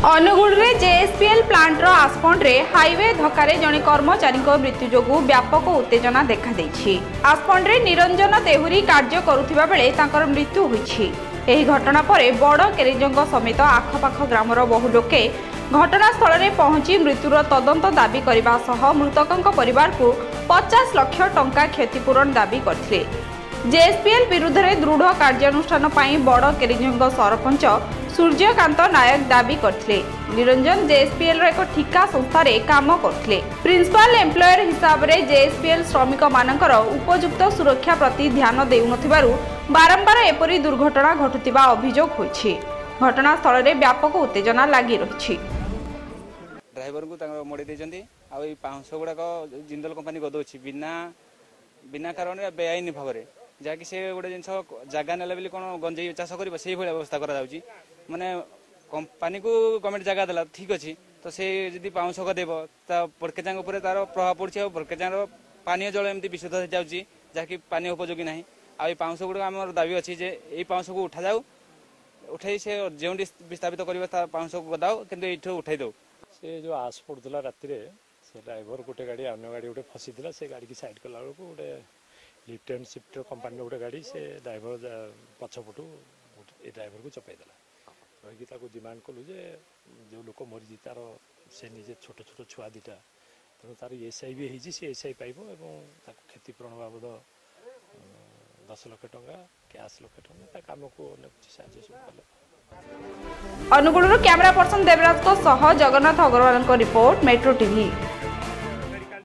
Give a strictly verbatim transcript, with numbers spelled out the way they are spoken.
अनुगुल रे JSPL planter आस्पंड्रे highway धक्के जड़े कर्मचारी मृत्यु जोगु व्यापक उत्तेजना देखा देछि। आस्पंड्रे निरंजन देहुरी कार्य करुथिबा बेले तांकर मृत्यु होइछि। एही घटना परे बड़ केरेजंग समेत आखपाख ग्रामर बहु लोके घटनास्थल में पहुंची मृत्युर तदंत दाबी करने सह मृतकों परिवार को पचास लाख टंका क्षतिपूरण दाबी करथिले। जेएसपीएल विरुद्ध में दृढ़ कार्यानुष्ठान पाई बड़ केरेजंग सरपंच सूर्यकांत नायक दाबी करथिले। निरंजन जेएसपीएल एक ठिका संस्था रे काम करथिले। प्रिंसिपल एम्प्लॉयर हिसाब रे जेएसपीएल श्रमिक मानकर उपयुक्त सुरक्षा प्रति ध्यान देउनथिबारु बारंबार एपरी दुर्घटना घटुतिबा अभियोग होइछि। घटनास्थल में व्यापक उत्तेजना लगी रही। ड्राइवर को मोड़ी देछंती आ ए पाँच सौ गुड़ाक जिंदल कंपनी गदौछि बिना बिना कारण बेआईन भाव में जहाँकि से गोटे जिन जगह नेला बेले कौन गंजेई चाष कर व्यवस्था करा माने कंपनी को गवर्नमेंट जगह देला ठीक अच्छी तो से जदि पाँच सौ देव पड़केजा तार प्रभाव पड़े पड़केजा पानी जल एमती विशुद्ध हो जाऊँगी जहाँकि पानी उपयोगी ना आ पाँच सौ गुड़ा आम दाबी अच्छी जे ये पाँच सौ को उठा जाऊ उठाई से जो विस्थापित कर पाँच सौ को गदाओ कि ये उठाई दो से जो आस पड़ूला राति से ड्राइवर गोटे गाड़ी अन्य गाड़ी गोटे फसी से गाड़ी की साइड कला बेलू गोटे लिफ्ट एंड शिफ्ट कंपानी गोटे गाड़ी से ड्राइवर पछपटू ए ड्राइवर को चपाईदेला रही डिमांड कलु जे जो लोक मरीजी तार से निजे छोट छोट छुआ दीटा तेणु तार एसआई भी होती सी एसआई पाइब और क्षतिपूरण बाबद दस लाख टंका कैश लाख टंका कम को साहय सब कले। अनुगुल कैमरा पर्सन देवराज को सह Jagannath Agarwal report metro TV.